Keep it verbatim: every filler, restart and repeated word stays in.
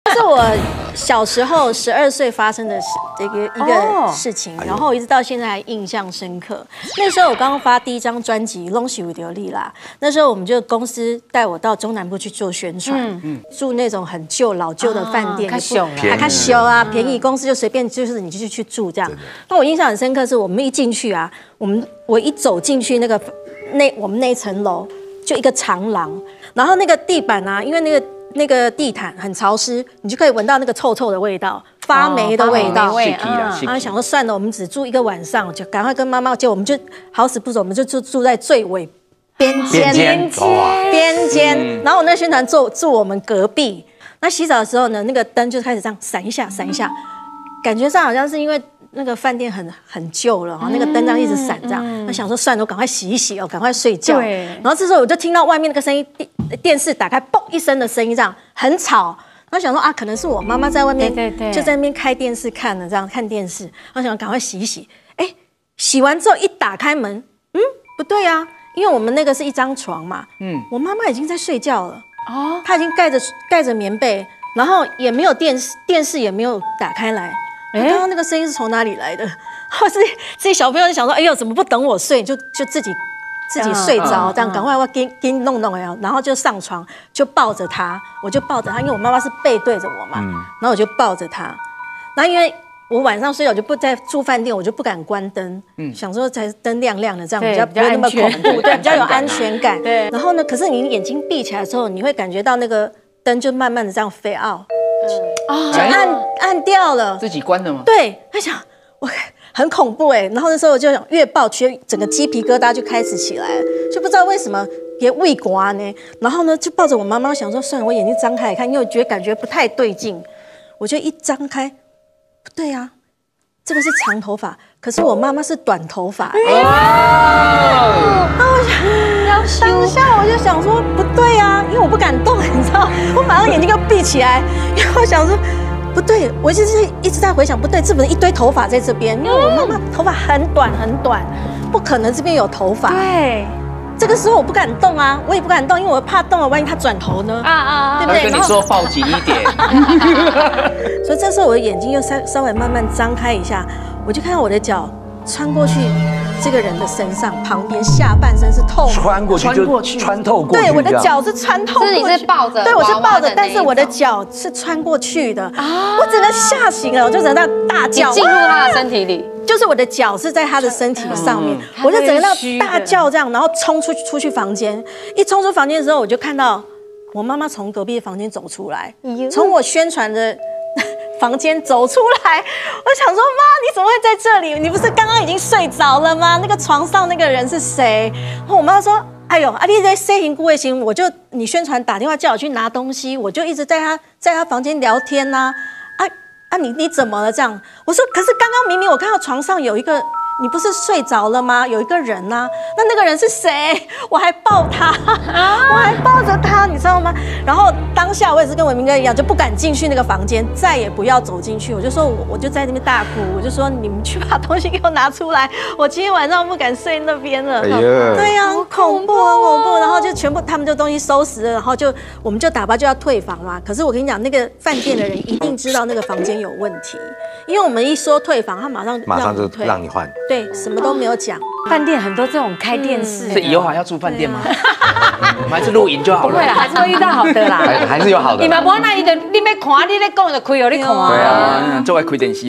是我小时候十二岁发生的事，这个一个事情，然后一直到现在还印象深刻。那时候我刚刚发第一张专辑《拢是为着你》啦，那时候我们就公司带我到中南部去做宣传，嗯、住那种很旧老旧的饭店，还看修啊，便宜，公司就随便就是你就去住这样。那我印象很深刻，是我们一进去啊，我们我一走进去那个那我们那一层楼就一个长廊，然后那个地板啊，因为那个。那个地毯很潮湿，你就可以闻到那个臭臭的味道，发霉的味道。然后想说算了，我们只住一个晚上，就赶快跟妈妈就我们就好死不死，我们就住住在最尾边间边间边间。然后我那宣传住住我们隔壁。那洗澡的时候呢，那个灯就开始这样闪一下闪一下，感觉上好像是因为那个饭店很很旧了，那个灯这样一直闪这样。我想说算了，我赶快洗一洗哦，赶快睡觉。然后这时候我就听到外面那个声音。电视打开，嘣一声的声音，这样很吵。然后想说啊，可能是我妈妈在外面，对对对，就在那边开电视看了，这样看电视。然后想赶快洗一洗。哎，洗完之后一打开门，嗯，不对啊，因为我们那个是一张床嘛，嗯，我妈妈已经在睡觉了，哦，她已经盖着盖着棉被，然后也没有电视，电视也没有打开来。刚刚那个声音是从哪里来的？或是这些小朋友就想说，哎呦，怎么不等我睡，就就自己。自己睡着，这样赶快我给给弄弄呀，然后就上床就抱着他，我就抱着他，因为我妈妈是背对着我嘛，嗯、然后我就抱着他，然后因为我晚上睡觉就不在住饭店，我就不敢关灯，嗯、想说才灯亮亮的，这样比较不会那么恐怖，对，比较有安全感。对，然后呢，可是你眼睛闭起来的时候，你会感觉到那个灯就慢慢的这样飞out，嗯，就暗暗掉了， 自己关的吗？ 对，他想我。很恐怖哎，然后那时候我就越抱，其实整个鸡皮疙瘩就开始起来了，就不知道为什么也胃刮呢。然后呢，就抱着我妈妈，想说算了，我眼睛张开来看，因为我觉得感觉不太对劲，我就一张开，不对啊，这个是长头发，可是我妈妈是短头发。哎，然后我想，当下我就想说不对啊，因为我不敢动，你知道，我马上眼睛就闭起来，因为我想说。不对，我就是一直在回想，不对，这不是一堆头发在这边，因为我妈妈头发很短很短，不可能这边有头发。对，这个时候我不敢动啊，我也不敢动，因为我怕动了，万一他转头呢？啊啊啊！对不对？ 跟你说抱紧一点。 所以这时候我的眼睛又稍稍微慢慢张开一下，我就看到我的脚穿过去这个人的身上，旁边下半身是透明， 穿过去就穿透过去。 对，我的脚是穿透过去。 是你是抱着， 对，我是抱着，但是我的脚是穿过去的。啊！我整个吓醒了，我就整个大叫， 进入他的身体里， 就是我的脚是在他的身体上面，我就整个那大叫这样，然后冲出去出去房间。一冲出房间的时候，我就看到我妈妈从隔壁的房间走出来，从我宣传的。房间走出来，我想说妈，你怎么会在这里？你不是刚刚已经睡着了吗？那个床上那个人是谁？然后我妈说：“哎呦，阿丽在 say 行顾卫行，我就你宣传打电话叫我去拿东西，我就一直在他在他房间聊天呐、啊。啊啊，你你怎么了？这样我说，可是刚刚明明我看到床上有一个。”你不是睡着了吗？有一个人呐、啊，那那个人是谁？我还抱他，我还抱着他，你知道吗？然后当下我也是跟伟明哥一样，就不敢进去那个房间，再也不要走进去。我就说我我就在那边大哭，我就说你们去把东西给我拿出来，我今天晚上不敢睡那边了。哎呀，对呀、啊，很恐怖，很恐怖。然后就全部他们就东西收拾了，然后就我们就打包就要退房嘛。可是我跟你讲，那个饭店的人一定知道那个房间有问题，因为我们一说退房，他马上马上就让你换。 对，什么都没有讲。 饭店很多这种开电视， 是以后还要住饭店吗？我们还是露营就好了。 不会啦，还是会遇到好的啦。 还还是有好的。 你们不那你就你要看，你在讲就开哦，你看。 对啊，做爱开电视。